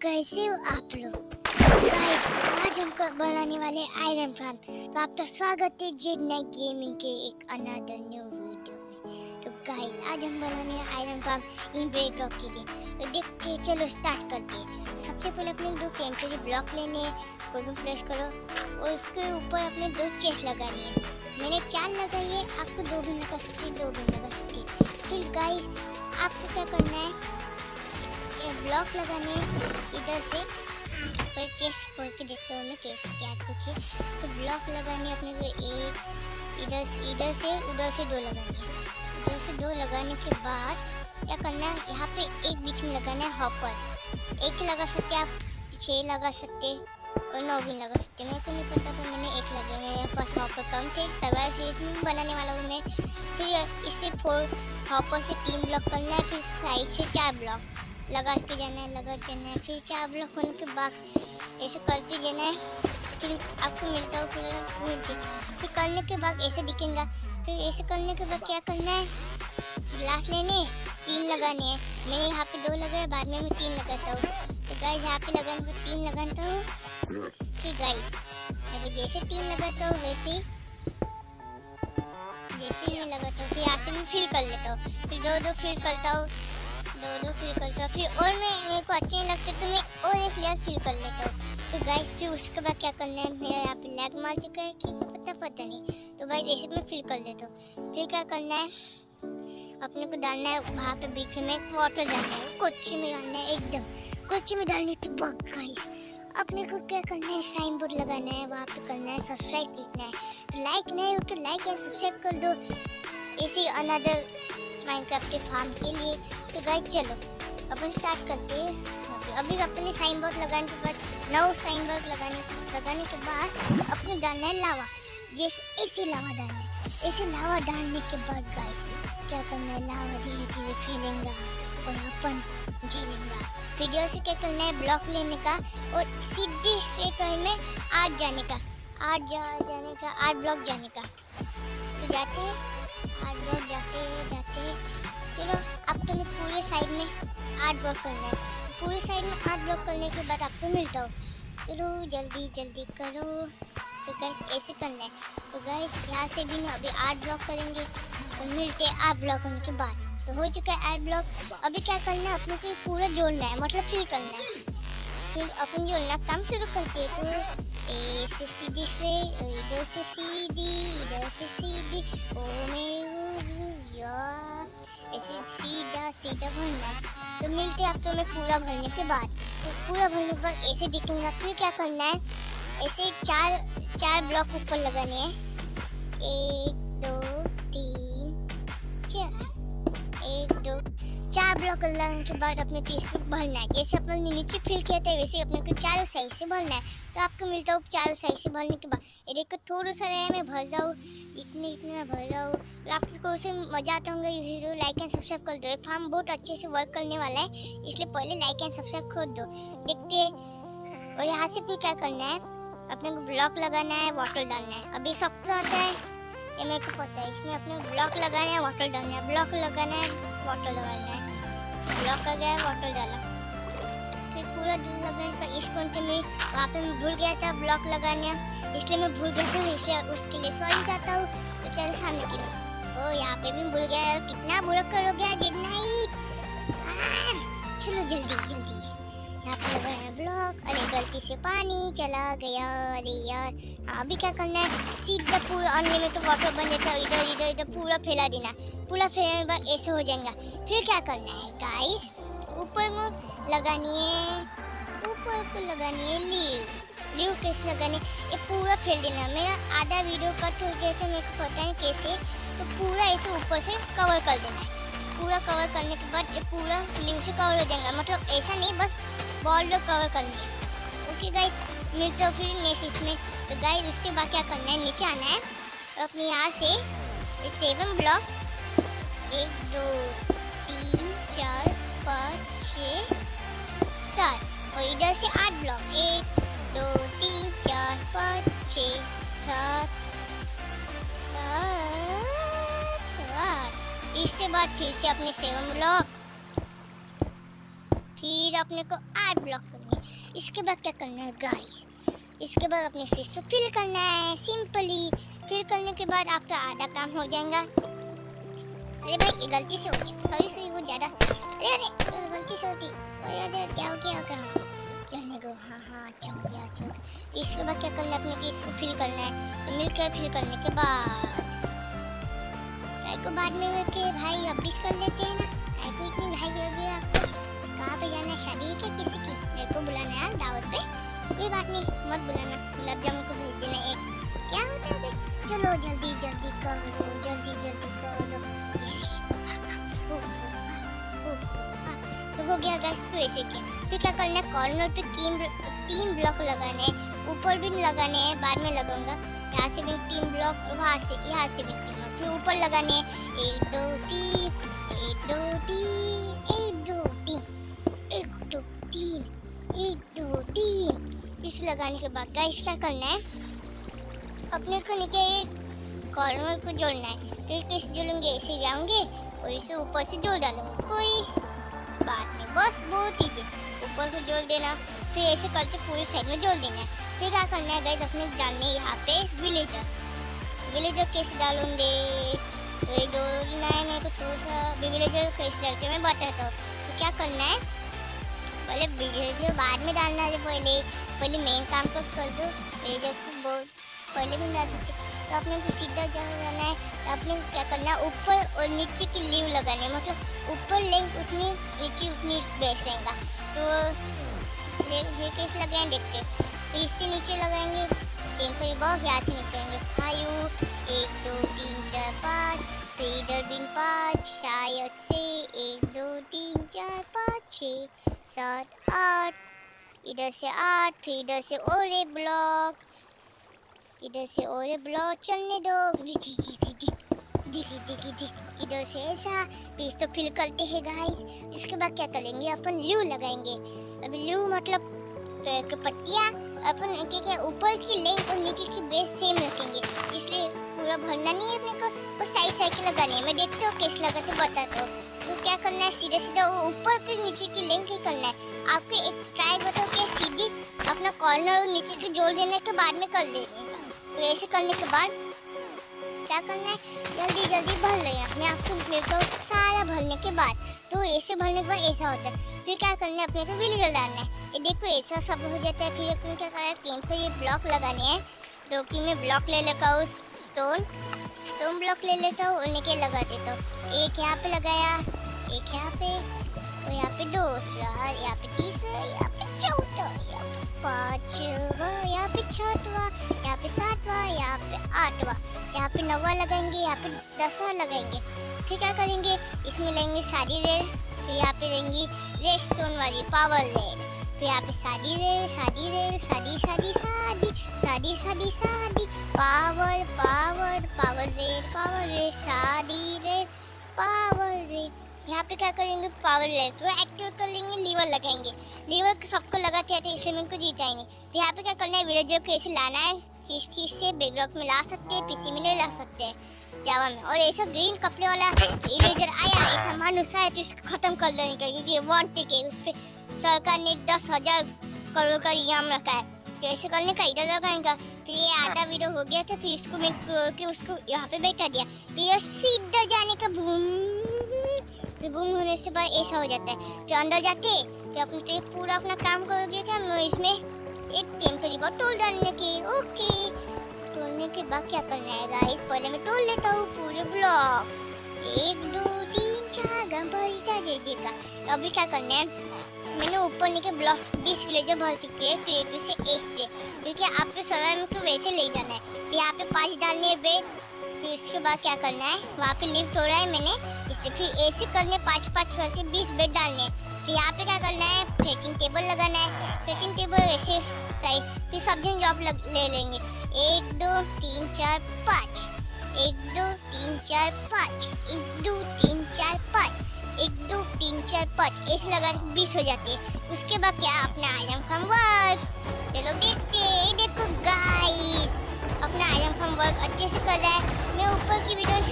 कैसे हो आप लोग? गाइस, आज हम बनाने वाले आयरन फार्म। तो आपका स्वागत है जेड नाइट गेमिंग के एक अनदर न्यू वीडियो में। तो गाइस, आज हम बनाने वाले iron farm in break rock के लिए। तो देखते चलो स्टार्ट करते हैं। सबसे पहले अपने दो टेम्परेरी ब्लॉक लेने हैं, कोई भी प्लेस करो और उसके ऊपर अपने दो चेस्ट लगानी है। मैंने 4 लगाई है, आपको 2 भी लगा सकती है, 2 भी लगा सकती है। फिर गाइस, आपको क्या करना है, ब्लॉक लगाने इधर से, पर चेस्ट खोल के देखते हो मैं कैसे क्या कुछ है। तो ब्लॉक लगाने अपने को एक इधर से उधर से 2 लगाने हैं। इधर से 2 लगाने के बाद क्या करना है, यहाँ पे एक बीच में लगाना है हॉपर। एक लगा सकते आप, 6 लगा सकते और 9 भी लगा सकते। मेरे को नहीं पता, तो मैंने एक लगे, मेरे पास हॉपर कम थे सवाल से इसमें बनाने वाला हूँ मैं। फिर इससे 4 हॉपर से 3 ब्लॉक करना है, फिर साइड से 4 ब्लॉक लगा के जाना है, फिर 4 ब्लॉक होने के बाद ऐसे करते जाना है। फिर आपको मिलता हो फिर करने के बाद ऐसे दिखेगा। फिर ऐसे करने के बाद क्या करना है, ग्लास लेने 3 लगाने हैं। मैंने यहाँ पे 2 लगाए, बाद में मैं 3 लगाता हूँ। तो गाइस, यहाँ पे लगाने पर 3 लगाता हूँ। फिर गाइस, अभी जैसे 3 लगाता हूँ वैसे जैसे मैं लगाता हूँ, फिर यहाँ से मैं फिल कर लेता हूँ। फिर 2 फिल करता हूँ, 2 फिल करता हूँ। फिर और मेरे को अच्छे नहीं लगते तो मैं और एक लेयर फिल कर लेता हूँ। तो गाइस, फिर उसके बाद क्या करना है, मेरा यहाँ पे लैग मार चुका है कि पता नहीं। तो गाइस, ऐसे मैं फिल कर लेता हूँ। फिर क्या करना है, अपने को डालना है वहाँ पे बीच में वाटर डालना है, कुछ में डालना है, एकदम कुछ में डालने के बाद गाइस अपने को क्या करना है, साइन बोर्ड लगाना है, वहाँ पे करना है सब्सक्राइब करना है। तो लाइक नहीं हो तो लाइक एंड सब्सक्राइब कर दो ऐसे अनदर माइनक्राफ्ट के फार्म के लिए। तो गाइस चलो अपन स्टार्ट करते हैं। अभी अपने साइन बोर्ड लगाने के बाद 9 साइन बोर्ड लगाने के बाद अपने डालना है लावा। जैसे ऐसे लावा डालना है, ऐसे लावा डालने के बाद गाइस क्या करना है, लावा धीरे धीरे फैलेगा और अपन झेलेंगे। वीडियो से क्या करना है, ब्लॉक लेने का और सीधे स्ट्रेट लाइन में 8 जाने का, 8 ब्लॉक जाने का। तो जाते हैं 8 ब्लॉक जाते चलो। अब तो मैं पूरे साइड में 8 ब्लॉक करना है। पूरे साइड में 8 ब्लॉक करने के बाद आपको मिलता हो। चलो जल्दी करो। तो गाइस ऐसे करना है। तो गाइस, यहाँ से भी अभी 8 ब्लॉक करेंगे तो मिलते हैं 8 ब्लॉक होने के बाद। तो हो चुका है 8 ब्लॉक। अभी क्या करना है, अपने को पूरा जोड़ना है, मतलब फिल करना है। फिर अपन जोड़ना काम शुरू करते हैं। तो ए से सीधी से, इधर से सीधी, ओ ऐसे सीधा भरना है। तो मिलते हैं आपको मैं पूरा भरने के बाद। तो पूरा भरने के बाद ऐसे दिखेगा। फिर क्या करना है, ऐसे 4 ब्लॉक ऊपर लगाने हैं, 1 2 3 4, 1 2 4 ब्लॉक लगाने के बाद अपने तीसरे भरना है। जैसे अपने नीचे फिल किया था वैसे अपने को चारों साइड से भरना है। तो आपको मिलता हूँ चारों साइड से भरने के बाद। ये देखो थोड़ा सा रहा है, मैं भर रहा हूँ, इतने भर रहा हूँ। और आपको उसे मजा आता होगा, वीडियो लाइक एंड सब्सक्राइब कर दो। ये फार्म बहुत अच्छे से वर्क करने वाला है, इसलिए पहले लाइक एंड सब्सक्राइब कर दो। देखते हैं। और यहाँ से फिर क्या करना है, अपने को ब्लॉक लगाना है, वाटर डालना है। अभी सबको आता है, ये मेरे को पता है। इसमें अपने ब्लॉक लगाना है, वाटर डालना है, ब्लॉक लगाना है, वाटर लगाना है। ब्लॉक आ गया, वाटर डाला। फिर पूरा लगाने का इस पॉइंट में वहाँ पे मैं भूल गया था ब्लॉक लगाना, इसलिए मैं भूल गया था, इसलिए उसके लिए सॉरी चाहता हूँ। तो चलो सामने के लिए। ओ यहाँ पे भी भूल गया, कितना बुरा करोगे जितना ही। चलो जल्दी यहाँ पे लगाया ब्लॉक। अरे गलती से पानी चला गया, अरे यार। अभी क्या करना है, सीधा पूरा अन्य में तो वाटर बन जाता है, इधर पूरा फैला देना। पूरा फैलाने के बाद ऐसे हो जाएगा। फिर क्या करना है गाइस, ऊपर को लगानी है लीव कैसे लगानी, ये पूरा फैल देना। मेरा आधा वीडियो कट हो गया था, मेरे को पता है कैसे। तो पूरा ऐसे ऊपर से कवर कर देना है। पूरा कवर करने के बाद ये पूरा लीव से कवर हो जाएगा, मतलब ऐसा नहीं, बस बॉल कवर करनी है। ओके गाइस, मिलते हो फिर नेक्स्ट इसमें। तो गाइस, उसके बाद क्या करना है, नीचे आना है और अपने यहाँ से 7 ब्लॉक, 1 2 3 4 5 6 7 और इधर से 8 ब्लॉक, 1 2 3 4 5 6 7 8। इसके बाद फिर से अपने 7 ब्लॉक, फिर अपने को 8 ब्लॉक करनी है। इसके बाद क्या करना है गाइस, इसके बाद अपने से फिल करना है सिंपली। फिल करने के बाद आपका आधा काम हो जाएगा। अरे भाई ये गलती से हो गया, सॉरी वो ज़्यादा, अरे गलती से होती, अरे क्या हो गया चलने को। हाँ अच्छा हो गया। इसके बाद क्या करना है अपने को, इसको फिल करना है। तो मिलकर फिल करने के बाद बाद में के भाई अपडेट कर लेते हैं ना। को इतनी घाई कर दी आपको, कहाँ पे जाना है, शादी है क्या किसी की? मेरे को बुलाना है दावत पे, कोई बात नहीं मत बुलाना, गुलाब जामुन को भेज देना एक, क्या होता है। चलो जल्दी करो, जल्दी करो। तो हो गया गाइस, तो ऐसे के फिर क्या करना है, कॉर्नर पे 3 ब्लॉक लगाने हैं, ऊपर भी लगाने हैं, बाद में लगाऊंगा। यहाँ से भी 3 ब्लॉक, वहाँ से यहाँ से भी 3 ब्लॉक, फिर ऊपर लगाने हैं 1 2 3 1 2 3 1 2 3 1 2 3 1 2 3। इस लगाने के बाद गाइस क्या करना है, अपने को नीचे एक कॉर्नर को जोड़ना है। तो कैसे जोड़ेंगे, ऐसे जाऊंगे और इसे ऊपर से जोड़ डालूंगा, कोई बात नहीं, बस बहुत ईजी। ऊपर को जोड़ देना, फिर ऐसे करके पूरी साइड में जोड़ देना है। फिर क्या करना है गाइस, अपने डालने यहाँ पे विलेजर कैसे डालूंगे, तो ये जोड़ना है मेरे को थोड़ा सा। विलेजर कैसे डालते मैं बताता हूँ। तो क्या करना है, पहले विलेजर बाद में डालना है, पहले मेन काम को कर दो। विलेजर को बहुत पहले भी डाल सकते। तो अपने को सीधा जाना है, अपने को क्या करना है, ऊपर और नीचे की लीव लगानी है, मतलब ऊपर लेंथ उतनी नीचे उतनी बेस रहेगा। तो ये कैसे लगाएंगे देखते हैं। तो इससे नीचे लगाएंगे टेम्परी बॉक्स, यहाँ से निकलेंगे 5 1 2 3 4 5, फिर इधर भी 5, शायद से 1 2 3 4 5 6 7 8, इधर से 8, फिर इधर से और एक ब्लॉक, इधर से और एक ब्लॉक चलने दो, इधर से ऐसा। पीस तो फिल करते हैं गाइस। इसके बाद क्या करेंगे, अपन ल्यू लगाएंगे। अभी ल्यू मतलब पट्टियाँ अपन के ऊपर की लेंथ और नीचे की बेस सेम रखेंगे, इसलिए पूरा भरना नहीं है अपने को, वो साइड के लगानी है। मैं देखते हो कैसे लगाते बताता हूँ। तो क्या करना है, सीधा वो ऊपर की नीचे की लेंथ ही करना है। आपको एक ट्राई बताओ कि सीधी अपना कॉर्नर और नीचे की जोड़ देने के बाद में कर देंगे। तो ऐसे करने के बाद क्या करना है, जल्दी भर लेना अपने आप को, मेरे सारा भरने के बाद। तो ऐसे भरने के बाद ऐसा होता है। फिर क्या करना है, अपने को विलेजर डालना है। ये देखो ऐसा सब हो जाता है। फिर अपन क्या करना है, पेन पर ये ब्लॉक लगाने हैं। तो कि मैं ब्लॉक ले लेता हूँ, स्टोन ब्लॉक ले लेता हूँ और नीचे लगा देता हूँ। एक यहाँ पे लगाया, एक यहाँ पे, और यहाँ पे दूसरा, यहाँ पे तीसरा, यहाँ पे चौथा, यहाँ पे पांचवा, यहाँ पे छठवा, यहाँ पे सातवां, यहाँ पे आठवां, यहाँ पे 9वां लगाएंगे, यहाँ पे 10वां लगाएंगे। फिर क्या करेंगे, इसमें लेंगे सारी रेड, फिर यहाँ पे लेंगी रेड स्टोन वाली पावर रेड, फिर यहाँ पे सादी रेड, पावर रेड। यहाँ पे क्या करेंगे, पावर रेड को एक्टिव कर लेंगे, लीवर लगाएंगे। लीवर सबको लगाते हैं, इससे मेरे को जीता ही नहीं। फिर यहाँ पे क्या करना है, विलेजर को ऐसे लाना है, खींच से बैकड्रॉप में ला सकते हैं, पीसी में नहीं ला सकते हैं, जावा में। और ऐसा ग्रीन कपड़े वाला विलेजर आया, ऐसा मानुस आया तो इसको खत्म कर देने का, क्योंकि वांटेड है, उस पर सरकार ने 10,000 करोड़ का इनाम रखा है। तो ऐसे करने का, इधर लगाएंगा। फिर ये आधा वीडियो हो गया था, फिर इसको मैं कि उसको यहाँ पे बैठा दिया, फिर सीधा जाने का बूम होने से बाद ऐसा हो जाता है। फिर अंदर जाते, फिर अपने पूरा अपना काम करोगे क्या, मैं इसमें एक टेम्परी बॉक्स तोड़ डालने की। ओके, तोड़ने के बाद क्या करना है गाइस, पहले मैं तोड़ लेता हूँ पूरे ब्लॉक, 1 2 3 4 गंभीरता दीजिएगा। अभी क्या करना है, मैंने ऊपर नीचे ब्लॉक 20 विलेजर भर चुके हैं क्रिएटिव से 1 से, क्योंकि आपके सर्वाइवल को वैसे ले जाना है। फिर यहाँ पे 5 डालने हैं बेड। फिर उसके बाद क्या करना है, वहाँ पे लिफ्ट तोड़ा है मैंने, इससे फिर ऐसे करने 5-5 करके 20 बेड डालने हैं। फिर यहाँ पे क्या करना है, फेचिंग टेबल लगाना है, फेचिंग टेबल ऐसे सही। फिर सब्जी जॉब ले लेंगे, 1 2 3 4 5, 1 2 3 4 5, 1 2 3 4 5, 1 2 3 4 5, ऐसे लगा 20 हो जाती है। उसके बाद क्या, अपना आइटम कम वर्क, चलो देखो गाइस, अपना आइटम कम वर्क अच्छे से कर रहा है। मैं ऊपर की वीडियो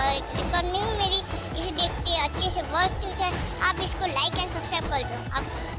करनी हूँ मेरी, इसे देखते अच्छे से वर्क चल रहा है। आप इसको लाइक एंड सब्सक्राइब कर दो। आप